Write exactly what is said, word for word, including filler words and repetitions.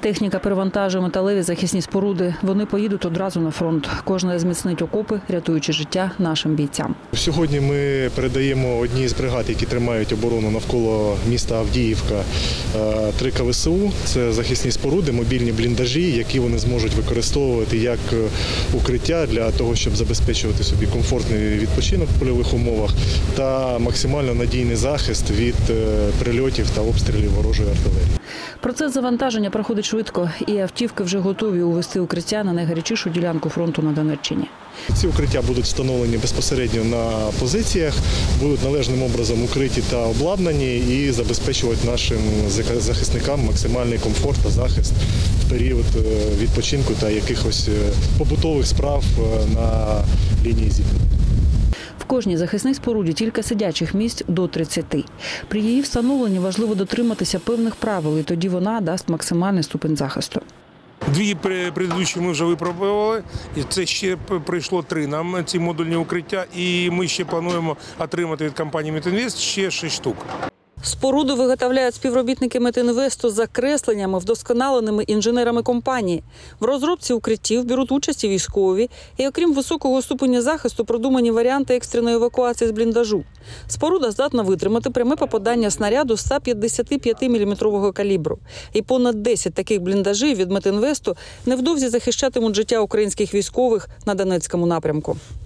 Техніка перевантажує металеві захисні споруди. Вони поїдуть одразу на фронт. Кожна зміцнить окопи, рятуючи життя нашим бійцям. Сьогодні ми передаємо одній з бригад, які тримають оборону навколо міста Авдіївка, три ка ве се у. Це захисні споруди, мобільні бліндажі, які вони зможуть використовувати як укриття для того, щоб забезпечувати собі комфортний відпочинок в польових умовах та максимально надійний захист від прильотів та обстрілів ворожої артилерії. Процес завантаження проходить швидко, і автівки вже готові увести укриття на найгарячішу ділянку фронту на Донеччині. Ці укриття будуть встановлені безпосередньо на позиціях, будуть належним образом укриті та обладнані і забезпечувати нашим захисникам максимальний комфорт та захист в період відпочинку та якихось побутових справ на лінії зіткнення. В кожній захисній споруді тільки сидячих місць до тридцяти. При її встановленні важливо дотриматися певних правил, і тоді вона дасть максимальний ступінь захисту. Дві предыдущі ми вже випробували, і це ще прийшло три нам, ці модульні укриття, і ми ще плануємо отримати від компанії «Метінвест» ще шість штук. Споруду виготовляють співробітники «Метінвесту» за кресленнями, вдосконаленими інженерами компанії. В розробці укриттів беруть участь і військові, і окрім високого ступеня захисту продумані варіанти екстреної евакуації з бліндажу. Споруда здатна витримати пряме попадання снаряду ста п'ятдесяти п'яти міліметрового калібру. І понад десять таких бліндажів від «Метінвесту» невдовзі захищатимуть життя українських військових на Донецькому напрямку.